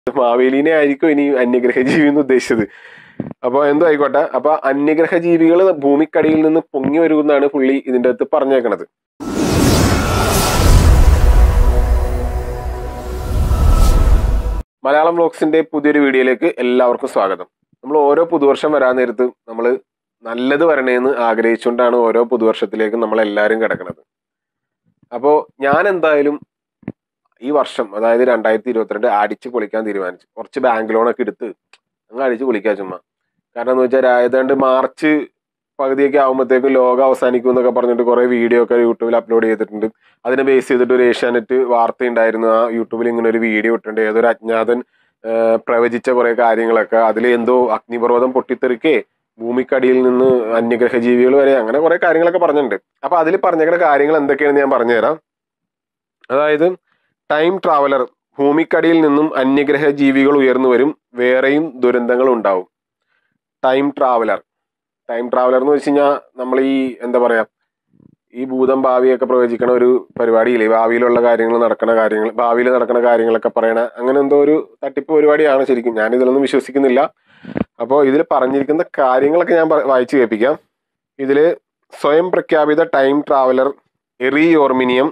മാവേലിനെ ആയിരിക്കും ഇനി അന്യഗ്രഹ ജീവി എന്ന് ഉദ്ദേശിച്ചത്. അപ്പോൾ എന്തോ ആയിക്കോട്ടെ. അപ്പൊ അന്യഗ്രഹ ജീവികൾ ഭൂമിക്കടിയിൽ നിന്ന് പൊങ്ങി വരുമെന്നാണ് പുള്ളി ഇതിൻ്റെ അകത്ത് പറഞ്ഞേക്കണത്. മലയാളം വ്ലോഗ്സിന്റെ പുതിയൊരു വീഡിയോയിലേക്ക് എല്ലാവർക്കും സ്വാഗതം. നമ്മൾ ഓരോ പുതുവർഷം വരാൻ നേരത്ത് നമ്മൾ നല്ലത് വരണേന്ന് ആഗ്രഹിച്ചുകൊണ്ടാണ് ഓരോ പുതുവർഷത്തിലേക്ക് നമ്മളെല്ലാവരും കിടക്കുന്നത്. അപ്പോൾ ഞാൻ എന്തായാലും ഈ വർഷം, അതായത് 2022 അടിച്ച് പൊളിക്കാൻ തീരുമാനിച്ചു. കുറച്ച് ബാങ്ക് ലോണൊക്കെ എടുത്ത് അങ്ങ് അടിച്ച് പൊളിക്കാൻ ചുമ്മാ. കാരണം എന്ന് വെച്ചാൽ ഏതാണ്ട് മാർച്ച് പകുതിയൊക്കെ ആകുമ്പോഴത്തേക്കും ലോകം അവസാനിക്കും എന്നൊക്കെ പറഞ്ഞിട്ട് കുറേ വീഡിയോ ഒക്കെ യൂട്യൂബിൽ അപ്ലോഡ് ചെയ്തിട്ടുണ്ട്. അതിനെ ബേസ് ചെയ്തിട്ട് ഒരു ഏഷ്യാനെറ്റ് വാർത്ത ഉണ്ടായിരുന്നു. ആ യൂട്യൂബിൽ ഇങ്ങനെ ഒരു വീഡിയോ ഇട്ടിട്ടുണ്ട്. ഏതൊരു അജ്ഞാതൻ പ്രവചിച്ച കുറേ കാര്യങ്ങളൊക്കെ. അതിൽ എന്തോ അഗ്നിപർവ്വതം പൊട്ടിത്തെറിക്കേ, ഭൂമിക്കടിയിൽ നിന്ന് അന്യഗ്രഹ ജീവികൾ വരെ, അങ്ങനെ കുറേ കാര്യങ്ങളൊക്കെ പറഞ്ഞിട്ടുണ്ട്. അപ്പൊ അതിൽ പറഞ്ഞേക്കുന്ന കാര്യങ്ങൾ എന്തൊക്കെയാണെന്ന് ഞാൻ പറഞ്ഞുതരാം. അതായത് ടൈം ട്രാവലർ, ഭൂമിക്കടിയിൽ നിന്നും അന്യഗ്രഹ ജീവികൾ ഉയർന്നു വരും, വേറെയും ദുരന്തങ്ങൾ ഉണ്ടാവും. ടൈം ട്രാവലർ എന്ന് വെച്ച് കഴിഞ്ഞാൽ നമ്മൾ ഈ എന്താ പറയാ, ഈ ഭൂതം ഭാവിയൊക്കെ പ്രവചിക്കണ ഒരു പരിപാടിയില്ലേ, ഭാവിയിൽ നടക്കുന്ന കാര്യങ്ങളൊക്കെ പറയണ അങ്ങനെ എന്തോ ഒരു തട്ടിപ്പ് പരിപാടിയാണ് ശരിക്കും. ഞാൻ ഇതിലൊന്നും വിശ്വസിക്കുന്നില്ല. അപ്പോൾ ഇതിൽ പറഞ്ഞിരിക്കുന്ന കാര്യങ്ങളൊക്കെ ഞാൻ വായിച്ചു കേൾപ്പിക്കാം. ഇതിൽ സ്വയം പ്രഖ്യാപിത ടൈം ട്രാവലർ എറി യോർമിനിയം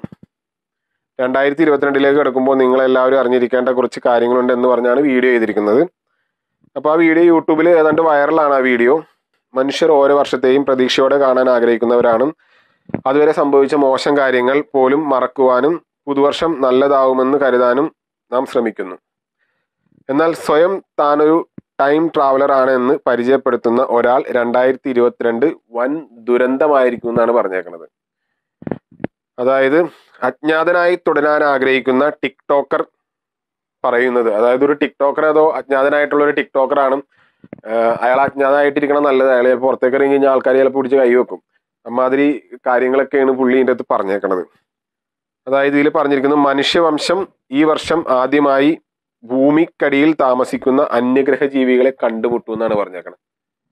2022 കിടക്കുമ്പോൾ നിങ്ങളെല്ലാവരും അറിഞ്ഞിരിക്കേണ്ട കുറച്ച് കാര്യങ്ങളുണ്ട് എന്ന് പറഞ്ഞാണ് വീഡിയോ ചെയ്തിരിക്കുന്നത്. അപ്പോൾ ആ വീഡിയോ യൂട്യൂബിൽ ഏതാണ്ട് വൈറലാണ്. ആ വീഡിയോ മനുഷ്യർ ഓരോ വർഷത്തെയും പ്രതീക്ഷയോടെ കാണാൻ ആഗ്രഹിക്കുന്നവരാണ്. അതുവരെ സംഭവിച്ച മോശം കാര്യങ്ങൾ പോലും മറക്കുവാനും പുതുവർഷം നല്ലതാവുമെന്ന് കരുതാനും നാം ശ്രമിക്കുന്നു. എന്നാൽ സ്വയം താനൊരു ടൈം ട്രാവലർ ആണ് എന്ന് പരിചയപ്പെടുത്തുന്ന ഒരാൾ 2022 വൻ ദുരന്തമായിരിക്കും എന്നാണ് പറഞ്ഞേക്കുന്നത്. അതായത് അജ്ഞാതനായി തുടരാൻ ആഗ്രഹിക്കുന്ന ടിക്ടോക്കർ പറയുന്നത്, അതായത് ഒരു ടിക്ടോക്കർ, അതോ അജ്ഞാതനായിട്ടുള്ള ഒരു ടിക്ടോക്കറാണ്. അയാൾ അജ്ഞാതമായിട്ടിരിക്കണം നല്ലത്. അയാൾ പുറത്തേക്ക് ഇറങ്ങി കഴിഞ്ഞാൽ ആൾക്കാർ ചിലപ്പോൾ പിടിച്ച് കൈവെക്കും. അമ്മാതിരി കാര്യങ്ങളൊക്കെയാണ് പുള്ളി ഇതിൻ്റെ അടുത്ത് പറഞ്ഞേക്കണത്. അതായത് ഇതിൽ പറഞ്ഞിരിക്കുന്നത്, മനുഷ്യവംശം ഈ വർഷം ആദ്യമായി ഭൂമിക്കടിയിൽ താമസിക്കുന്ന അന്യഗ്രഹ ജീവികളെ കണ്ടുമുട്ടു എന്നാണ് പറഞ്ഞേക്കണത്.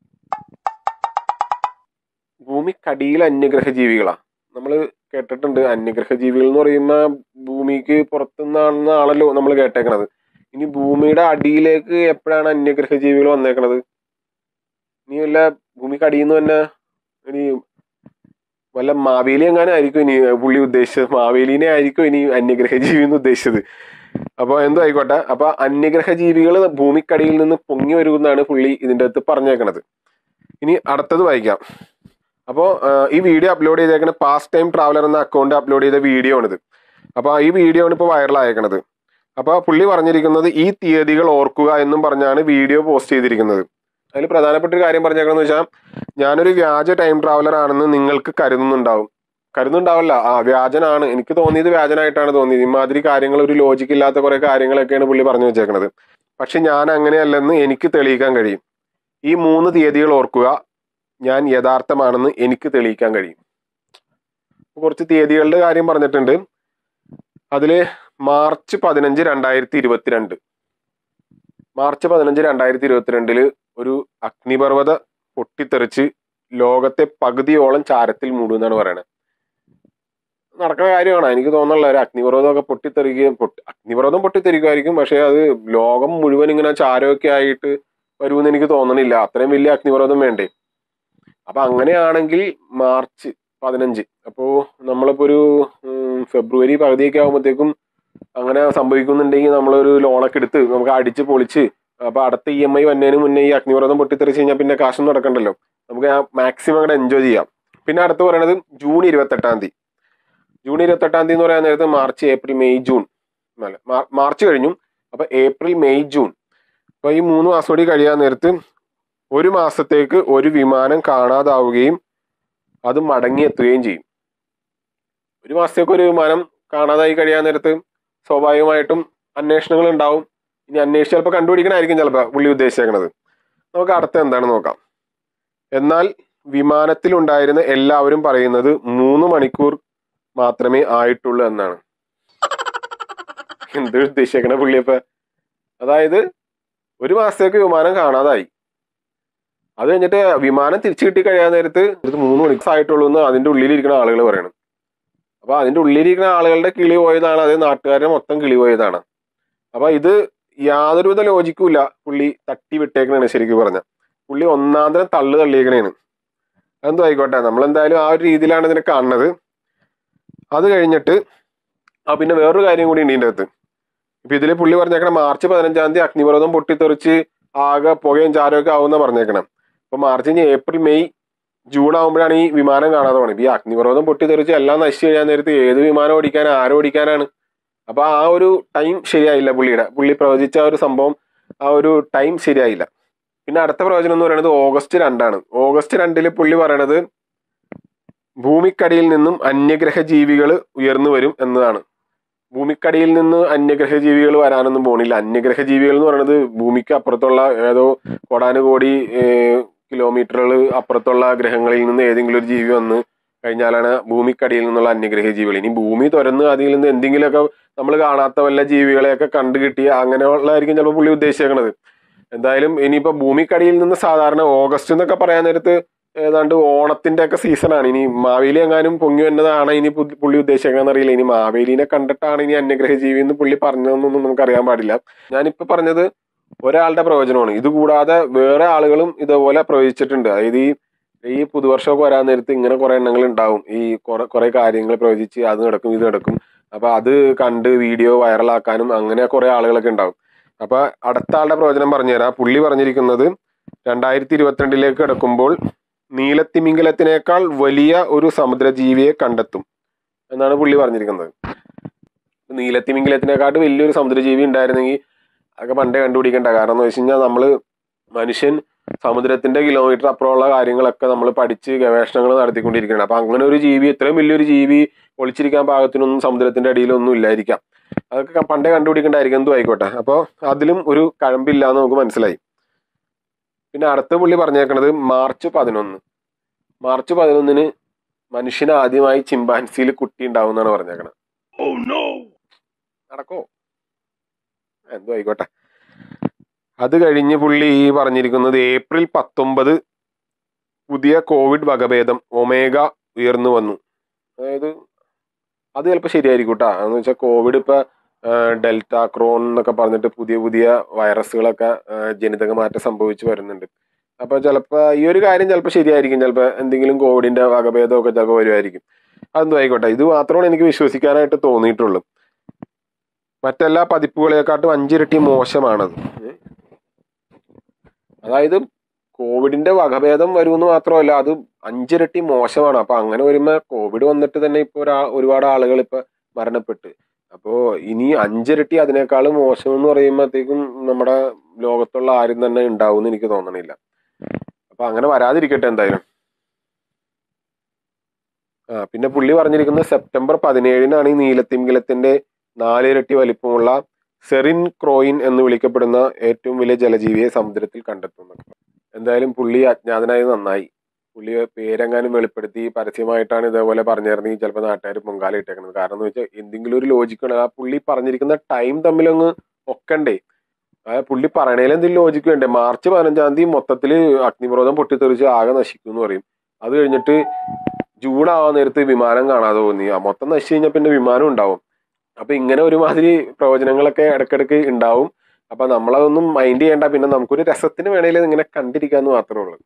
ഭൂമിക്കടിയിൽ അന്യഗ്രഹ ജീവികളാ നമ്മൾ കേട്ടിട്ടുണ്ട്. അന്യഗ്രഹ ജീവികൾ എന്ന് പറയുമ്പോൾ ഭൂമിക്ക് പുറത്തുനിന്നാണെന്ന ആണല്ലോ നമ്മൾ കേട്ടേക്കണത്. ഇനി ഭൂമിയുടെ അടിയിലേക്ക് എപ്പോഴാണ് അന്യഗ്രഹ ജീവികൾ വന്നേക്കണത്? ഇനി വല്ല ഭൂമിക്കടിയിൽ നിന്ന് തന്നെ ഇനി വല്ല മാവേലി എങ്ങാനും ആയിരിക്കും ഇനി പുള്ളി ഉദ്ദേശിച്ചത്. മാവേലിനെ ആയിരിക്കും ഇനി അന്യഗ്രഹ ജീവി എന്ന് ഉദ്ദേശിച്ചത്. അപ്പോൾ എന്തോ ആയിക്കോട്ടെ. അപ്പൊ അന്യഗ്രഹ ജീവികൾ ഭൂമിക്കടിയിൽ നിന്ന് പൊങ്ങി വരുമെന്നാണ് പുള്ളി ഇതിൻ്റെ അകത്ത് പറഞ്ഞേക്കണത്. ഇനി അടുത്തത് വായിക്കാം. അപ്പോൾ ഈ വീഡിയോ അപ്ലോഡ് ചെയ്തേക്കുന്ന പാസ്റ്റ് ടൈം ട്രാവലർ എന്ന അക്കൗണ്ട് അപ്ലോഡ് ചെയ്ത വീഡിയോ ആണിത്. അപ്പോൾ ഈ വീഡിയോ ആണ് ഇപ്പോൾ വൈറലായേക്കണത്. അപ്പോൾ പുള്ളി പറഞ്ഞിരിക്കുന്നത് ഈ തീയതികൾ ഓർക്കുക എന്നും പറഞ്ഞാണ് വീഡിയോ പോസ്റ്റ് ചെയ്തിരിക്കുന്നത്. അതിൽ പ്രധാനപ്പെട്ട ഒരു കാര്യം പറഞ്ഞേക്കണമെന്ന് വെച്ചാൽ, ഞാനൊരു വ്യാജ ടൈം ട്രാവലർ ആണെന്ന് നിങ്ങൾക്ക് കരുതുന്നുണ്ടാവില്ല. വ്യാജനാണ്. എനിക്ക് തോന്നിയത് വ്യാജനായിട്ടാണ് തോന്നിയത്. ഇമാതിരി കാര്യങ്ങൾ, ഒരു ലോജിക്ക് ഇല്ലാത്ത കുറെ കാര്യങ്ങളൊക്കെയാണ് പുള്ളി പറഞ്ഞു വെച്ചേക്കണത്. പക്ഷെ ഞാൻ അങ്ങനെയല്ലെന്ന് എനിക്ക് തെളിയിക്കാൻ കഴിയും. ഈ 3 തീയതികൾ ഓർക്കുക, ഞാൻ യഥാർത്ഥമാണെന്ന് എനിക്ക് തെളിയിക്കാൻ കഴിയും. കുറച്ച് തീയതികളുടെ കാര്യം പറഞ്ഞിട്ടുണ്ട്. അതില് മാർച്ച് 15, 2022 മാർച്ച് 15, 2022 ഒരു അഗ്നിപർവ്വത പൊട്ടിത്തെറിച്ച് ലോകത്തെ പകുതിയോളം ചാരത്തിൽ മൂടുമെന്നാണ് പറയണത്. നടക്കുന്ന കാര്യമാണ്. എനിക്ക് തോന്നുന്നില്ല ഒരു അഗ്നിപർവ്വതമൊക്കെ അഗ്നിപർവ്വതം പൊട്ടിത്തെറിക്കുമായിരിക്കും. പക്ഷെ അത് ലോകം മുഴുവൻ ഇങ്ങനെ ചാരമൊക്കെ ആയിട്ട് വരുമെന്ന് എനിക്ക് തോന്നണില്ല. അത്രയും വലിയ അഗ്നിപർവ്വതം വേണ്ടേ? അപ്പൊ അങ്ങനെയാണെങ്കിൽ മാർച്ച് 15, അപ്പോൾ നമ്മളിപ്പോ ഒരു ഫെബ്രുവരി പകുതിയൊക്കെ ആകുമ്പോഴത്തേക്കും അങ്ങനെ സംഭവിക്കുന്നുണ്ടെങ്കിൽ നമ്മളൊരു ലോണൊക്കെ എടുത്ത് നമുക്ക് അടിച്ച് പൊളിച്ച്, അപ്പൊ അടുത്ത EMI വന്നതിന് മുന്നേ ഈ അഗ്നിപർവ്വതം പൊട്ടിത്തെറിച്ച് കഴിഞ്ഞാൽ പിന്നെ കാശൊന്നും നടക്കണ്ടല്ലോ. നമുക്ക് മാക്സിമം അങ്ങോട്ട് എൻജോയ് ചെയ്യാം. പിന്നെ അടുത്ത് പറയുന്നത് ജൂൺ 28 എന്ന് പറയാൻ നേരത്ത് March, April, May, June March കഴിഞ്ഞു. അപ്പൊ ഏപ്രിൽ, മെയ്, ജൂൺ, അപ്പൊ ഈ 3 മാസം കൂടി കഴിയാൻ നേരത്ത് ഒരു മാസത്തേക്ക് ഒരു വിമാനം കാണാതാവുകയും അത് മടങ്ങിയെത്തുകയും ചെയ്യും. ഒരു മാസത്തേക്ക് ഒരു വിമാനം കാണാതായി കഴിയാൻ നേരത്ത് സ്വാഭാവികമായിട്ടും അന്വേഷണങ്ങൾ ഉണ്ടാവും. ഇനി അന്വേഷിച്ച് ചിലപ്പോൾ കണ്ടുപിടിക്കണമായിരിക്കും ചിലപ്പോൾ പുള്ളി ഉദ്ദേശിച്ചേക്കണത്. നമുക്ക് അടുത്ത എന്താണെന്ന് നോക്കാം. എന്നാൽ വിമാനത്തിലുണ്ടായിരുന്ന എല്ലാവരും പറയുന്നത് 3 മണിക്കൂർ മാത്രമേ ആയിട്ടുള്ളൂ എന്നാണ്. എന്ത് ഉദ്ദേശിക്കണ പുള്ളിയപ്പ? അതായത് ഒരു മാസത്തേക്ക് വിമാനം കാണാതായി, അത് കഴിഞ്ഞിട്ട് വിമാനം തിരിച്ചു കിട്ടി കഴിയാൻ നേരത്ത് 3 മണിക്കൂർ ആയിട്ടുള്ളൂ എന്ന് അതിൻ്റെ ഉള്ളിലിരിക്കുന്ന ആളുകൾ പറയണം. അപ്പൊ അതിൻ്റെ ഉള്ളിലിരിക്കുന്ന ആളുകളുടെ കിളി പോയതാണ്, അത് നാട്ടുകാരുടെ മൊത്തം കിളി പോയതാണ്. അപ്പൊ ഇത് യാതൊരുവിധ ലോജിക്കും ഇല്ല. പുള്ളി തട്ടി വിട്ടേക്കണാണ് ശരിക്കും പറഞ്ഞ. പുള്ളി ഒന്നാന്തരം തള്ളിയേക്കണേണ്. അതെന്തോ ആയിക്കോട്ടെ, നമ്മളെന്തായാലും ആ ഒരു രീതിയിലാണ് ഇതിനെ കാണുന്നത്. അത് കഴിഞ്ഞിട്ട് പിന്നെ വേറൊരു കാര്യം കൂടി ഉണ്ട് ഇതിൻ്റെ അകത്ത്. ഇപ്പൊ ഇതില് പുള്ളി പറഞ്ഞേക്കണം മാർച്ച് 15 അഗ്നിപർവ്വതം പൊട്ടിത്തെറിച്ച് ആകെ പുകയും ചാരമൊക്കെ ആവുന്ന പറഞ്ഞേക്കണം. അപ്പൊ മാർച്ച് കഴിഞ്ഞ് ഏപ്രിൽ മെയ് ജൂൺ ആകുമ്പോഴാണ് ഈ വിമാനം കാണാതെ പോകണം. ഈ അഗ്നിപർവ്വതം പൊട്ടിത്തെറിച്ച് എല്ലാം നശിച്ചു കഴിഞ്ഞാൽ നേരത്ത് ഏത് വിമാനം ഓടിക്കാനാണ്, ആരോടിക്കാനാണ്? അപ്പൊ ആ ഒരു ടൈം ശരിയായില്ല പുള്ളി പ്രവചിച്ച ആ ഒരു സംഭവം, ആ ഒരു ടൈം ശരിയായില്ല. പിന്നെ അടുത്ത പ്രവചനം എന്ന് പറയുന്നത് ഓഗസ്റ്റ് 2 ഓഗസ്റ്റ് 2 പുള്ളി പറയണത് ഭൂമിക്കടിയിൽ നിന്നും അന്യഗ്രഹ ജീവികൾ ഉയർന്നു വരും എന്നതാണ്. ഭൂമിക്കടിയിൽ നിന്ന് അന്യഗ്രഹ ജീവികൾ വരാനൊന്നും പോണില്ല. അന്യഗ്രഹ ജീവികൾ എന്ന് പറയുന്നത് ഭൂമിക്ക് അപ്പുറത്തുള്ള ഏതോ കോടാനുകോടി കിലോമീറ്ററുകൾ അപ്പുറത്തുള്ള ഗ്രഹങ്ങളിൽ നിന്ന് ഏതെങ്കിലും ഒരു ജീവി വന്ന് കഴിഞ്ഞാലാണ് ഭൂമിക്കടിയിൽ നിന്നുള്ള അന്യഗ്രഹ ജീവികൾ. ഇനി ഭൂമി തുറന്ന് അതിൽ നിന്ന് എന്തെങ്കിലുമൊക്കെ നമ്മൾ കാണാത്ത വല്ല ജീവികളെയൊക്കെ കണ്ടു കിട്ടിയ അങ്ങനെയുള്ളതായിരിക്കും ചിലപ്പോൾ പുള്ളി ഉദ്ദേശിക്കുന്നത്. എന്തായാലും ഇനിയിപ്പോൾ ഭൂമിക്കടിയിൽ നിന്ന് സാധാരണ ഓഗസ്റ്റ് എന്നൊക്കെ പറയാൻ നേരത്ത് ഏതാണ്ട് ഓണത്തിന്റെ ഒക്കെ സീസണാണ്. ഇനി മാവേലി എങ്ങാനും പൊങ്ങി വന്നതാണ് ഇനി പുള്ളി ഉദ്ദേശിക്കണമെന്ന് അറിയില്ല. ഇനി മാവേലിനെ കണ്ടിട്ടാണ് ഇനി അന്യഗ്രഹ ജീവി എന്ന് പുള്ളി പറഞ്ഞതെന്നൊന്നും നമുക്ക് അറിയാൻ പാടില്ല. ഞാനിപ്പോ പറഞ്ഞത് ഒരാളുടെ പ്രവചനമാണ്. ഇത് കൂടാതെ വേറെ ആളുകളും ഇതേപോലെ പ്രവചിച്ചിട്ടുണ്ട്. അതായത് ഈ പുതുവർഷമൊക്കെ വരാൻ നേരത്ത് ഇങ്ങനെ കുറെ എണ്ണങ്ങൾ ഉണ്ടാവും. ഈ കുറെ കാര്യങ്ങൾ പ്രവചിച്ച് അത് നടക്കും ഇത് നടക്കും. അപ്പൊ അത് കണ്ട് വീഡിയോ വൈറലാക്കാനും അങ്ങനെ കുറെ ആളുകളൊക്കെ ഉണ്ടാവും. അപ്പൊ അടുത്ത ആളുടെ പ്രവചനം പറഞ്ഞുതരാം. പുള്ളി പറഞ്ഞിരിക്കുന്നത് 2022 കിടക്കുമ്പോൾ നീലത്തിമിംഗലത്തിനേക്കാൾ വലിയ ഒരു സമുദ്രജീവിയെ കണ്ടെത്തും എന്നാണ് പുള്ളി പറഞ്ഞിരിക്കുന്നത്. നീലത്തിമിംഗലത്തിനെക്കാട്ട് വലിയൊരു സമുദ്രജീവി ഉണ്ടായിരുന്നെങ്കിൽ അതൊക്കെ പണ്ടേ കണ്ടുപിടിക്കണ്ട. കാരണം എന്ന് വെച്ച് കഴിഞ്ഞാൽ മനുഷ്യൻ സമുദ്രത്തിന്റെ കിലോമീറ്റർ അപ്പുറമുള്ള കാര്യങ്ങളൊക്കെ നമ്മൾ പഠിച്ച് ഗവേഷണങ്ങൾ നടത്തിക്കൊണ്ടിരിക്കുകയാണ്. അപ്പൊ അങ്ങനെ ഒരു ജീവി, ഇത്രയും വലിയൊരു ജീവി ഒളിച്ചിരിക്കാൻ പാകത്തിനൊന്നും സമുദ്രത്തിന്റെ അടിയിലൊന്നും ഇല്ലായിരിക്കാം. അതൊക്കെ പണ്ടേ കണ്ടുപിടിക്കേണ്ടായിരിക്കും. എന്തും ആയിക്കോട്ടെ. അപ്പോൾ അതിലും ഒരു കഴമ്പില്ല എന്ന് നമുക്ക് മനസ്സിലായി. പിന്നെ അടുത്ത പുള്ളി പറഞ്ഞേക്കണത് മാർച്ച് 11 മനുഷ്യന് ആദ്യമായി ചിമ്പാൻസിയിൽ കുട്ടി ഉണ്ടാവും എന്നാണ് പറഞ്ഞേക്കണത്. നടക്കോ? എന്തോ ആയിക്കോട്ടെ. അത് കഴിഞ്ഞ് പുള്ളി പറഞ്ഞിരിക്കുന്നത് ഏപ്രിൽ 19 പുതിയ കോവിഡ് വകഭേദം ഒമേഗ ഉയർന്നു വന്നു. അതായത് അത് ചിലപ്പോൾ ശരിയായിരിക്കും കേട്ടോ. എന്ന് വെച്ചാൽ കോവിഡ് ഇപ്പൊ ഡെൽറ്റ, ക്രോൺ എന്നൊക്കെ പറഞ്ഞിട്ട് പുതിയ പുതിയ വൈറസുകളൊക്കെ ജനിതക മാറ്റം സംഭവിച്ചു വരുന്നുണ്ട്. അപ്പൊ ചിലപ്പോൾ ഈ ഒരു കാര്യം ചിലപ്പോൾ ശരിയായിരിക്കും. ചിലപ്പോൾ എന്തെങ്കിലും കോവിഡിന്റെ വകഭേദമൊക്കെ ചിലപ്പോൾ വരുമായിരിക്കും. അതെന്തോ ആയിക്കോട്ടെ. ഇത് മാത്രമാണ് എനിക്ക് വിശ്വസിക്കാനായിട്ട് തോന്നിയിട്ടുള്ളൂ. മറ്റെല്ലാ പതിപ്പുകളെക്കാട്ടും 5 ഇരട്ടി മോശമാണത്. അതായത് കോവിഡിന്റെ വകഭേദം വരുമെന്ന് മാത്രമല്ല, അത് 5 ഇരട്ടി മോശമാണ്. അപ്പൊ അങ്ങനെ വരുമ്പോൾ കോവിഡ് വന്നിട്ട് തന്നെ ഇപ്പൊ ഒരുപാട് ആളുകൾ ഇപ്പൊ മരണപ്പെട്ട്. അപ്പോ ഇനി 5 ഇരട്ടി അതിനേക്കാളും മോശം എന്ന് പറയുമ്പോഴത്തേക്കും നമ്മുടെ ലോകത്തുള്ള ആരും തന്നെ ഉണ്ടാവും എന്ന് എനിക്ക് തോന്നണില്ല. അപ്പൊ അങ്ങനെ വരാതിരിക്കട്ടെ എന്തായാലും. പിന്നെ പുള്ളി പറഞ്ഞിരിക്കുന്നത് സെപ്റ്റംബർ 17 ഈ നീലത്തിമിംഗലത്തിന്റെ 4 ഇരട്ടി വലിപ്പമുള്ള സെറിൻ ക്രോയിൻ എന്ന് വിളിക്കപ്പെടുന്ന ഏറ്റവും വലിയ ജലജീവിയെ സമുദ്രത്തിൽ കണ്ടെത്തുന്നു. എന്തായാലും പുള്ളി അജ്ഞാതനായത് നന്നായി. പുള്ളി പേരെങ്ങാനും വെളിപ്പെടുത്തി പരസ്യമായിട്ടാണ് ഇതേപോലെ പറഞ്ഞിരുന്നെങ്കിൽ ചിലപ്പോൾ നാട്ടുകാർ പൊങ്കാല ഇട്ടേക്കുന്നത്. കാരണം എന്ന് വെച്ചാൽ എന്തെങ്കിലും ഒരു ലോജിക്കാണ്. ആ പുള്ളി പറഞ്ഞിരിക്കുന്ന ടൈം തമ്മിലൊന്ന് ഒക്കണ്ടേ. പുള്ളി പറയണേൽ എന്തെങ്കിലും ലോജിക്ക് വേണ്ടേ. മാർച്ച് 15 മൊത്തത്തിൽ അഗ്നിപർവ്വതം പൊട്ടിത്തെറിച്ച് ആകെ നശിക്കും എന്ന് പറയും. അത് കഴിഞ്ഞിട്ട് ജൂൺ ആവാൻ നേരത്ത് വിമാനം കാണാതെ തോന്നി. മൊത്തം നശിച്ചു കഴിഞ്ഞാൽ പിന്നെ വിമാനം ഉണ്ടാവും. അപ്പൊ ഇങ്ങനെ ഒരുമാതിരി പ്രവചനങ്ങളൊക്കെ ഇടയ്ക്കിടയ്ക്ക് ഉണ്ടാവും. അപ്പൊ നമ്മളതൊന്നും മൈൻഡ് ചെയ്യേണ്ട. പിന്നെ നമുക്കൊരു രസത്തിന് വേണേൽ ഇങ്ങനെ കണ്ടിരിക്കാന്ന് മാത്രമേ ഉള്ളൂ.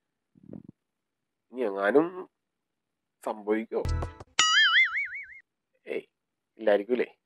ഇനി എങ്ങാനും സംഭവിക്കോ? ഏയ് ഇല്ലായിരിക്കൂലേ.